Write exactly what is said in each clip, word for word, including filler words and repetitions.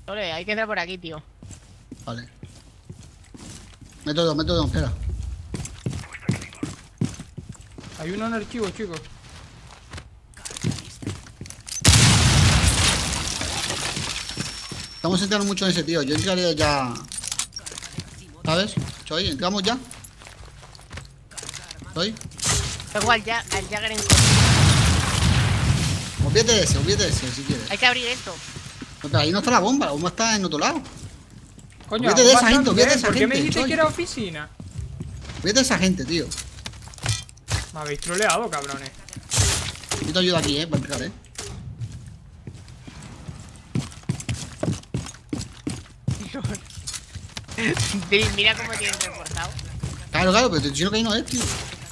Ole, hay que entrar por aquí, tío. Vale. Meto dos, meto dos, espera. Hay uno en archivo, chicos. Estamos entrando mucho en ese, tío. Yo entraría ya. ¿Sabes? Choy, ¿entramos ya? ¿Choy? Luego al, ja al Jagger en... Olvídate de ese, olvídate de ese, si quieres. Hay que abrir esto. No, pero ahí no está la bomba, la bomba está en otro lado. Coño, Olvídate de esa gente, bastante, olvídate de ¿eh? esa ¿Por qué me gente, dijiste Choy. que era oficina? Olvídate de esa gente, tío. Me habéis troleado, cabrones. Yo te ayudo aquí, eh, para entrar, eh. Mira cómo tienen reforzado. Claro, claro, pero te estoy diciendo que ahí no es, tío.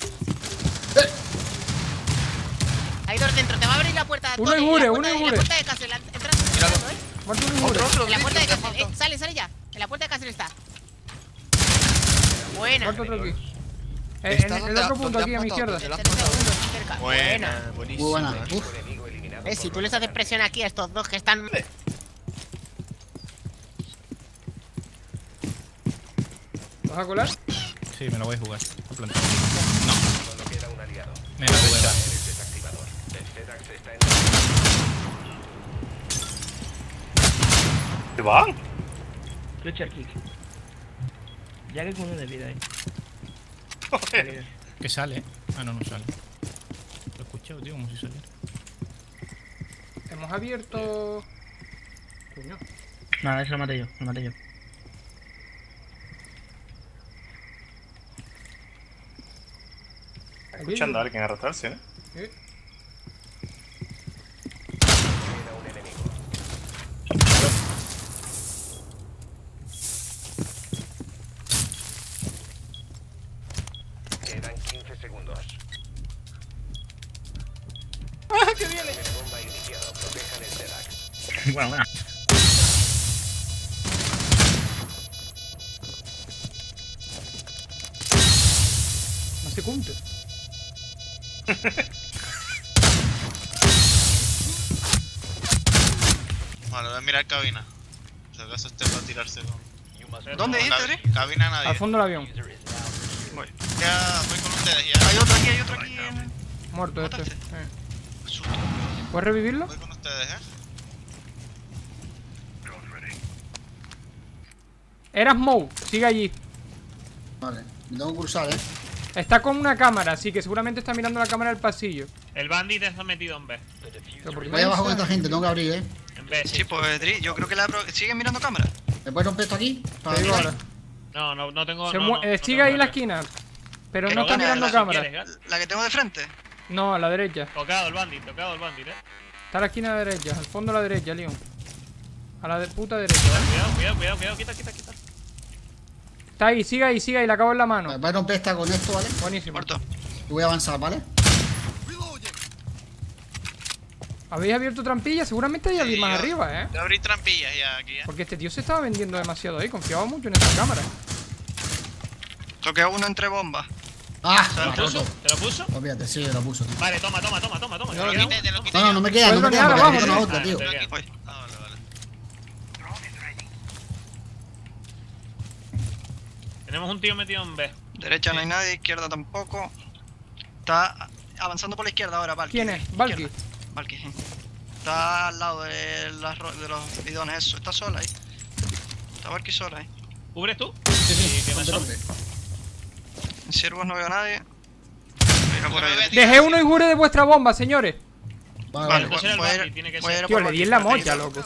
Hay dos dentro, te va a abrir la puerta. Uno Tony, y Gure, la uno puerta y de- Gure. La puerta de Castle, entra, entrando, eh. Muerto un Otro, otro, En la puerta de Cristian, Castle, eh, muerto. sale, sale ya. En la puerta de Castle está. Buena. Muerto otro aquí. Eh, Está en el donde- otro punto, donde aquí a has mi matado, izquierda. donde la has Tres matado. segundos, cerca. Buena. Muy buenísima. buena. Uf. Eh, si tú les haces presión aquí a estos dos que están... ¿Vas a colar? Sí, me lo voy a jugar. A plantar. No. Me la jugué. ¿Qué va? Fletcher kick. Ya que con uno de vida ahí. Joder. Que sale, ¿eh? Ah, no, no sale. Lo he escuchado, tío, como si saliera. Hemos abierto... Coño. Nada, eso lo maté yo, lo maté yo. Escuchando a alguien arrastrarse, ¿eh? ¿Eh? Quedan quince segundos. ¡Ah, que viene! Bomba iniciado. Protejan el T-Dax. Bueno, bueno. No se cunte. Vale, voy a mirar cabina. Si acaso este va a tirarse con... ¿Dónde con dijiste, la- Eri? Cabina nadie. Al fondo del avión. Voy. Ya voy con ustedes, ya. Hay otro aquí, hay otro aquí. en- Muerto este. ¿Mataste? Eh. Susto. ¿Puedes revivirlo? Voy con ustedes, eh. Eras Moe, sigue allí. Vale, me tengo que cruzar, eh. Está con una cámara, así que seguramente está mirando la cámara del pasillo. El bandit está metido en B. Pero ¿por qué Voy no abajo con dice? esta gente, tengo que abrir, eh. En B, Sí, sí. pues Dri, yo creo que la pro- ¿Siguen mirando cámara? ¿Me puedes romper esto aquí? Para Te digo mirar. ahora. No, no, no tengo. Se no, mu- no, eh, no sigue tengo ahí en la R. esquina. Pero Que no lo está gane, mirando la- si cámara. ¿Quieres, Gal? La que tengo de frente. No, a la derecha. Tocado el bandit, tocado el bandit, eh. Está a la esquina derecha, al fondo a la derecha, Leon. A la de puta derecha, ¿vale? Cuidado, cuidado, cuidado, cuidado, quita, quita, quita. Está ahí, sigue ahí, sigue ahí, la acabo en la mano. Vale, voy a romper esta con esto, ¿vale? Buenísimo. Muerto. Y voy a avanzar, ¿vale? ¿Habéis abierto trampillas? Seguramente hay alguien Sí, más yo- arriba, ¿eh? Voy a abrir trampillas ya aquí, eh. Porque este tío se estaba vendiendo demasiado ahí, confiaba mucho en esa cámara. Toqué uno entre bombas. ¡Ah! ¿Te lo la puso? roto. ¿Te lo puso? Olvídate, sí, lo puso, tío. Vale, toma, toma, toma, toma, toma. Te lo ¿Te queda quité, uno? te lo quité. No, no, no me queda, no me Puedes queda porque banear me abajo, quito una tío. otra, Ah, tío. te queda. Ah, vale, vale. Tenemos un tío metido en B. Derecha no hay nadie, izquierda tampoco. Está avanzando por la izquierda ahora, Valky. ¿Quién es? Izquierda. Valky. Valky, sí. Está al lado de, las ro- de los bidones, eso. Está sola ahí. Está Valky sola ahí. ¿Cubres tú? Sí, sí, ¿Y qué me rompe, son? rompe. En ciervos no veo a nadie. Mira por ahí. Dejé uno y jure de vuestra bomba, señores. Vale, Vale, vale. Entonces el voy a bandit ir- tiene que voy a ser. ir Tío, por le di Valky. en la mocha, loco.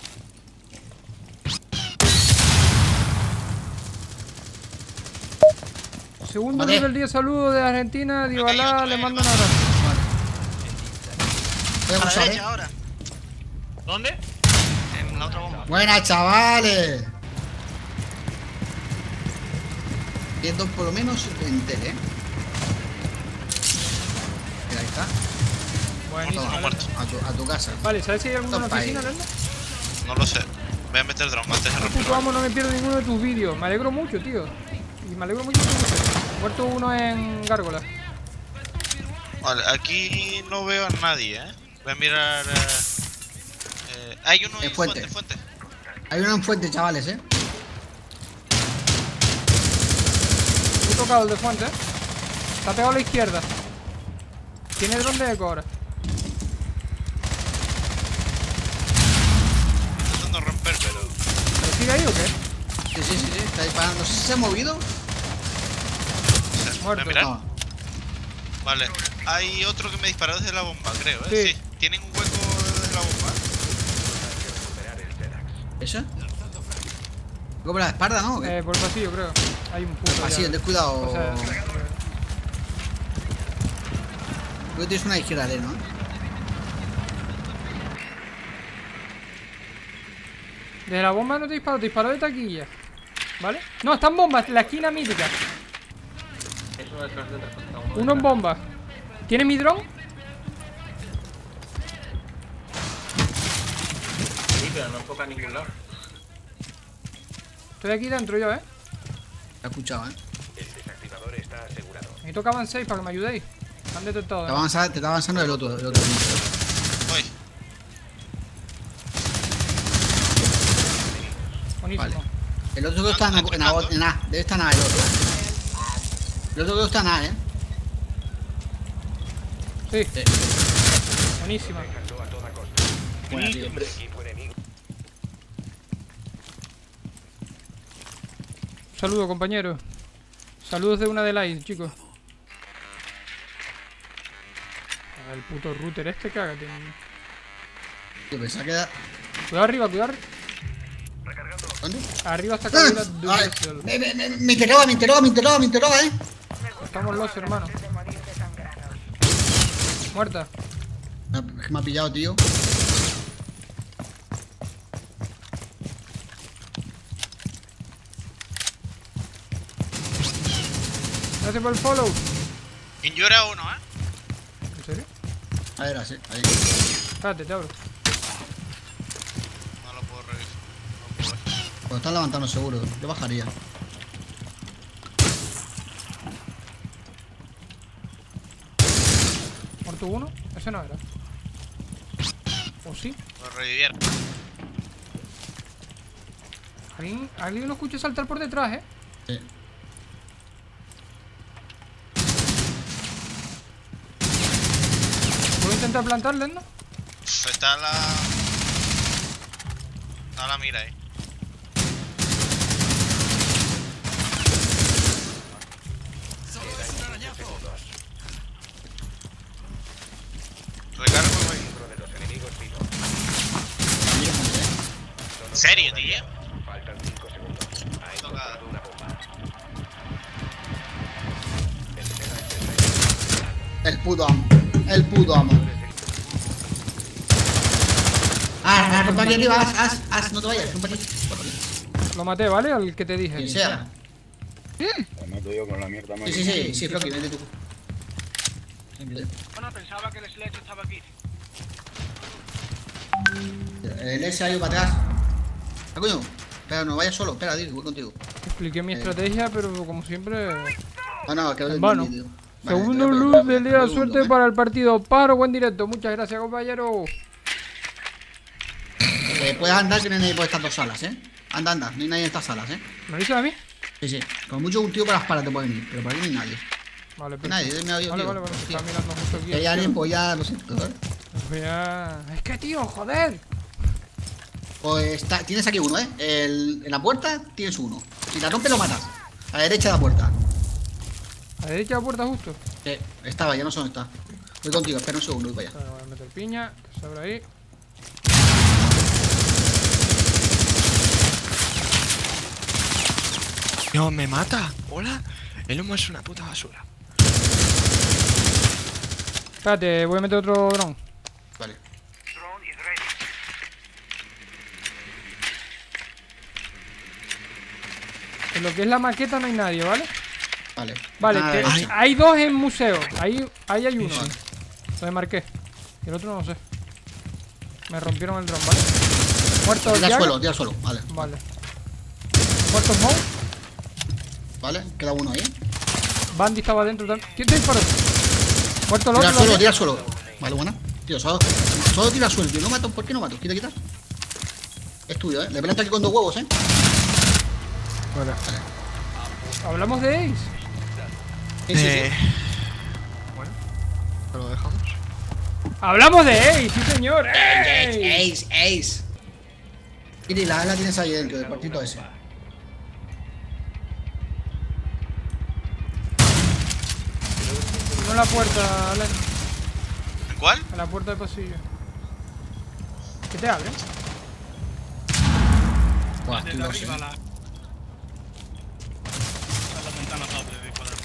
Segundo Vale. luz del día, saludo de Argentina, Dybala, le mando un abrazo. Vale. Voy a A la cruzar, derecha eh. ahora. ¿Dónde? En la otra bomba. Buenas, chavales. Viendo por lo menos en tele, eh. Mira, ahí está. Buenísimo. Uno muerto. A tu, a tu casa. Vale, ¿sabes si hay alguno en la Topa ahí. oficina, Lerna? No lo sé. Voy a meter drone antes de Puto romperlo. amo, no me pierdo ninguno de tus vídeos. Me alegro mucho, tío. Y me alegro mucho de tu vídeo. Muerto uno en Gárgola. Vale, aquí no veo a nadie, eh. Voy a mirar. Eh, eh, hay uno En en fuente. fuente, fuente. Hay una en fuente, chavales, eh. He tocado el de fuente, ¿eh? Está pegado a la izquierda. Tiene dron de eco ahora. Intentando romper, pero. ¿Pero sigue ahí o qué? Sí, sí, sí, sí. Está disparando. ¿Sí se ha movido? Muerto. ¿Voy a mirar? No. Vale. Hay otro que me disparó desde la bomba, creo, ¿eh? Sí. Sí. ¿Tienen un hueco desde la bomba? ¿Eso? ¿Como la espalda, no? ¿O qué? Eh, por el pasillo, creo. Hay un puto. Así, ya. ten cuidado. O sea, Creo que tienes una izquierda de, ¿no? desde la bomba no te disparo, te disparo de taquilla. ¿Vale? No, está en bomba, la esquina mítica. Uno en bomba. ¿Tiene mi dron? Sí, pero no enfoca a ningún lado. Estoy aquí dentro yo, eh. Te he escuchado, eh. El desactivador está asegurado. Necesito que avancéis para que me ayudéis. Me han detectado. Te, ¿eh? avanza, te está avanzando el otro, el otro. Voy. Buenísimo. Vale. El otro que está en, en, en, en A. Debe estar en A el otro. El otro que está en A, eh. Sí. Sí. Buenísima. Dejando a toda costa. Buena, tío. Equipo enemigo. Saludos, compañeros. Saludos de una de like, chicos. El puto router este, cágate. Yo pensaba que era... Cuidado arriba, cuidado. ¿Dónde? Arriba está ¡Ah! Cabela Ay, Dussel. me, me, me, me interroga, me interroga, me interroga, me interroga, eh. Estamos los hermanos. Muerta. Me ha- es que me ha pillado, tío. Gracias por el follow. Injure a uno, ¿eh? ¿En serio? A ver, así, ahí. Espérate, te abro. No lo puedo revivir. No puedo. Pues están levantando seguro. Yo bajaría. Muerto uno. Ese no era. ¿O sí? Lo revivieron. ¿Alguien, alguien lo escucha saltar por detrás, eh? Sí. ¿Puedo intentar plantarle, no? Está la. Está la mira ahí. Recargo, güey. Uno de los enemigos vivos. ¿En serio, tío? Faltan cinco segundos. Ha encontrado una bomba. El puto amo. El puto amo. Ah, rompe aquí arriba, haz, haz, haz, no te vayas, rompe aquí. Lo maté, ¿vale? Al que te dije. Quien sea. Lo mato yo con la mierda Sí, sí, sí, sí, Floki, vete tú. Bueno, pensaba que el Sledge estaba aquí. El S ha ido para atrás. Ah, coño. Espera, no vayas solo, espera, digo, voy contigo. Expliqué mi estrategia, pero como siempre. Ah, no, que En vano. Vale, Segundo te- te- luz del día, segundo, suerte ¿eh? para el partido. Paro, buen directo. Muchas gracias, compañero. Eh, puedes andar que no hay nadie por estas dos salas, eh. Anda, anda, no hay nadie en estas salas, eh. ¿Me lo dices a mí? Sí, sí. Con mucho un tío para las palas te puede venir, pero por aquí no hay nadie. Vale, pero. Nadie, me ha oído, Vale, tío. vale, vale. Se Tío. está mirando mucho aquí. Si hay alguien, pues ya lo siento, ¿sabes? Pues ya. Es que, tío, joder. Pues está, tienes aquí uno, eh. El, en la puerta tienes uno. Si la rompes, lo matas. A la derecha de la puerta. A la derecha de la puerta, justo. Eh, estaba, ya no sé dónde está. Voy contigo, espera un segundo, voy para allá. Vale, voy a meter piña. Que se abra ahí. No, me mata. Hola. El humo es una puta basura. Espérate, voy a meter otro dron. Vale. En lo que es la maqueta no hay nadie, ¿vale? Vale. Vale, Ah, te- derecha. hay dos en museo. Ahí, ahí hay uno. Vale. Lo marqué. Y el otro no lo sé. Me rompieron el dron, ¿vale? Muerto Tira al Jack. suelo, tira al suelo. Vale. Vale. Muerto Smoke. Vale, queda uno ahí. Bandy estaba dentro también. ¿Quién te disparó? Muerto el Tira otro. al suelo, también. tira al suelo. Vale, buena. Tío, solo, solo tira al suelo, tío. No mato, ¿por qué no mato? Quita, quita. Es tuyo, eh. Le planto aquí con dos huevos, eh. Vale. Hablamos de Ace. Sí, sí, sí. Eh, Bueno, ¿te lo dejamos? Hablamos de Ace, sí señor. Ace, Ace. Ace, Ace. Kiri, la la tienes ahí dentro del cuartito ese. No en la puerta, Alan. ¿En cuál? En la puerta del pasillo. ¿Qué te abre? Buah, tú lo sé. la... la ventana doble de cuadrado.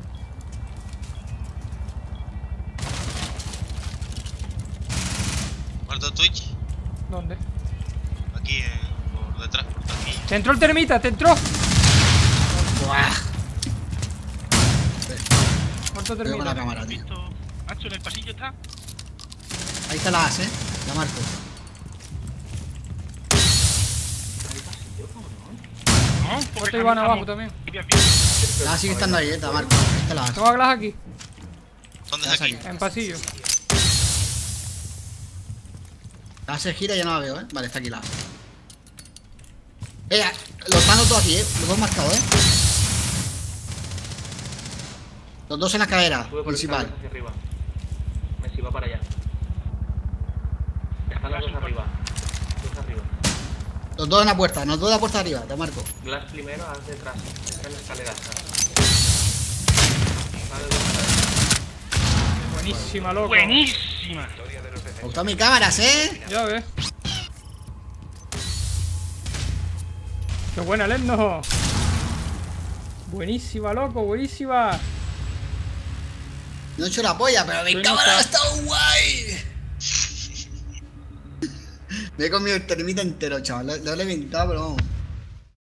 Muerto Twitch. ¿Dónde? Aquí, eh, por detrás, por aquí. Te entró el termita, te entró. Buah. Muerto Veo con la termita. cámara, tío. Visto... Hacho, en el pasillo está. Ahí está la as, eh. La marco. No, Otro Iván abajo también. La as sigue estando ahí, eh. La marco. Ahí está la as. Tengo a Glass aquí, ¿Dónde La es as aquí? aquí. en pasillo. La as se gira y ya no la veo, eh. Vale, está aquí la as. Eh, los están los dos aquí, eh. Los dos marcados, eh. Los dos en la cadera principal. Hacia arriba. Messi va para allá. Ya están los dos arriba. Dos arriba. Los dos en la puerta, los dos en la puerta de arriba, te marco. Glass primero, haz detrás. Está en la escalera. Buenísima, loco. Buenísima. Me gustan mis cámaras, eh. Ya ves. Qué buena, Lendo. Buenísima, loco, buenísima. No he hecho la polla, pero mi Soy cámara nota. está guay. Me he comido el termita entero, chaval. Lo, lo he inventado, pero vamos.